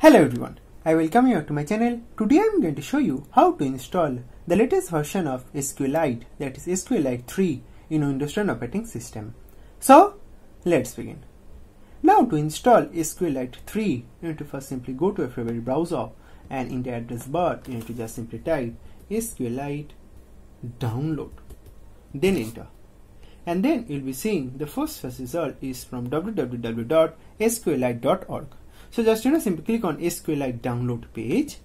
Hello everyone, I welcome you to my channel. Today I am going to show you how to install the latest version of SQLite, that is SQLite3 in Windows 10 operating system. So let's begin. Now to install SQLite3, you need to first simply go to your favorite browser and in the address bar you need to just simply type SQLite download, then enter. And then you'll be seeing the first result is from www.sqlite.org. So just simply click on SQLite download page,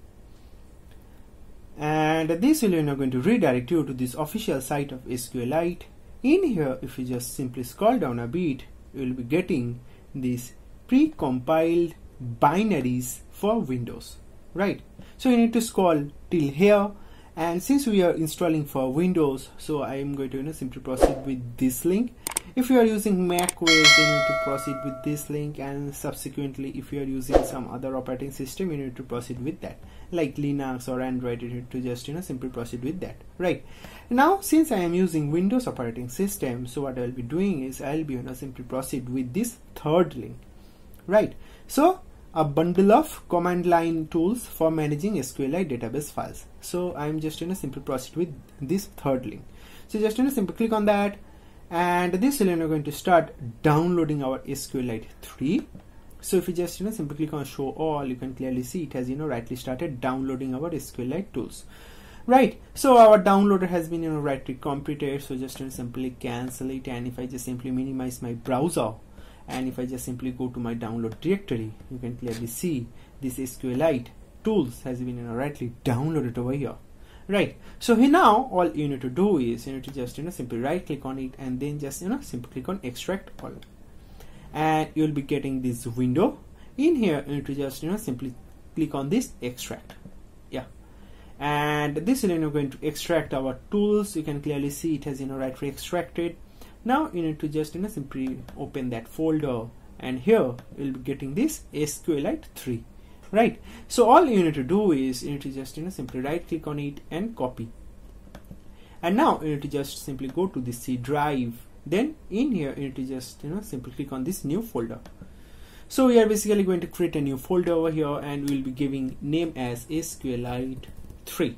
and this will going to redirect you to this official site of SQLite. In here, if you just simply scroll down a bit, you will be getting these pre-compiled binaries for Windows, right? So you need to scroll till here, and since we are installing for Windows, so I am going to simply proceed with this link. If you are using Mac OS, then you need to proceed with this link, and subsequently if you are using some other operating system, you need to proceed with that, like Linux or Android. You need to just simply proceed with that, right? Now since I am using Windows operating system, so what I will be doing is I will be simply proceed with this third link, right? So a bundle of command line tools for managing SQLite database files. So I am just simply proceed with this third link. So just simply click on that, and this will going to start downloading our SQLite3. So if you just simply click on show all, you can clearly see it has rightly started downloading our SQLite tools, right? So our downloader has been rightly completed. So just simply cancel it, and if I just simply minimize my browser, and if I just simply go to my download directory, you can clearly see this SQLite tools has been rightly downloaded over here, right? So here now all you need to do is you need to just simply right click on it, and then just simply click on extract all, and you'll be getting this window. In here you need to just simply click on this extract, yeah, and this is going to extract our tools. You can clearly see it has rightly extracted. Now you need to just simply open that folder, and here you'll be getting this SQLite3, right? So all you need to do is you need to just simply right click on it and copy, and now you need to just simply go to the C drive. Then in here you need to just simply click on this new folder. So we are basically going to create a new folder over here, and we'll be giving name as SQLite3,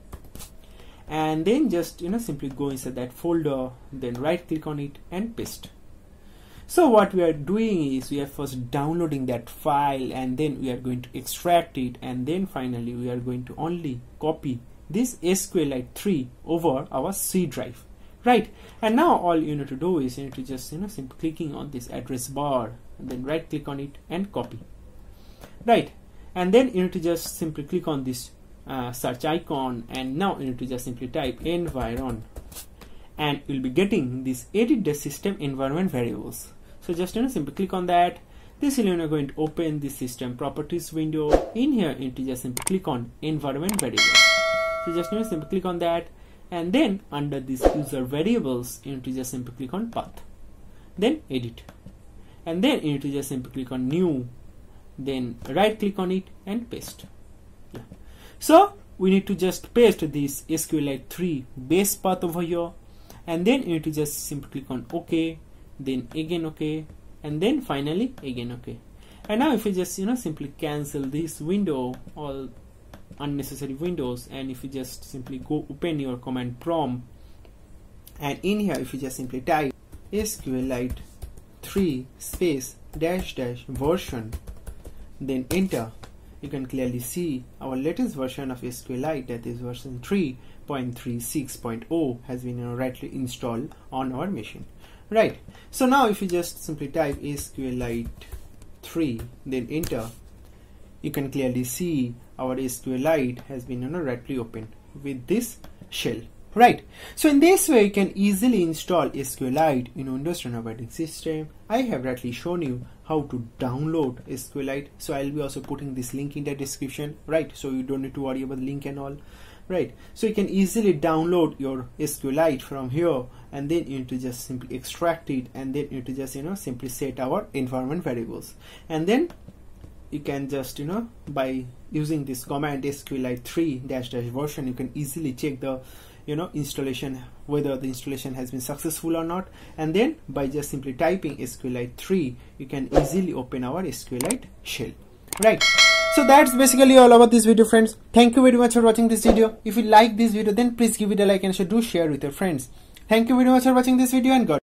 and then just simply go inside that folder, then right click on it and paste. So what we are doing is we are first downloading that file, and then we are going to extract it, and then finally we are going to only copy this SQLite3 over our C drive, right? And now all you need to do is you need to just simply clicking on this address bar, and then right click on it and copy, right? And then you need to just simply click on this search icon, and now you need to just simply type environ, and you'll be getting this edit the system environment variables. So just simply click on that. This will going to open the system properties window. In here you need to just simply click on environment variables. So just simply click on that, and then under this user variables you need to just simply click on path, then edit, and then you need to just simply click on new, then right click on it and paste. Yeah. So we need to just paste this SQLite3 base path over here, and then you need to just simply click on OK, then again OK, and then finally again OK. And now if you just simply cancel this window, all unnecessary windows, and if you just simply go open your command prompt, and in here if you just simply type SQLite3 space dash dash version, then enter, you can clearly see our latest version of SQLite, that is version 3.36.0, has been rightly installed on our machine, right? So now if you just simply type SQLite3, then enter, you can clearly see our SQLite has been rightly opened with this shell, right? So in this way you can easily install SQLite in Windows 10 operating system. I have rightly shown you how to download SQLite, so I'll be also putting this link in the description, right? So you don't need to worry about the link and all, right? So you can easily download your SQLite from here, and then you need to just simply extract it, and then you need to just simply set our environment variables, and then you can just by using this command SQLite3 dash dash version, you can easily check the installation, whether the installation has been successful or not, and then by just simply typing SQLite3 you can easily open our SQLite shell, right? So that's basically all about this video, friends. Thank you very much for watching this video. If you like this video, then please give it a like and do share with your friends. Thank you very much for watching this video, and God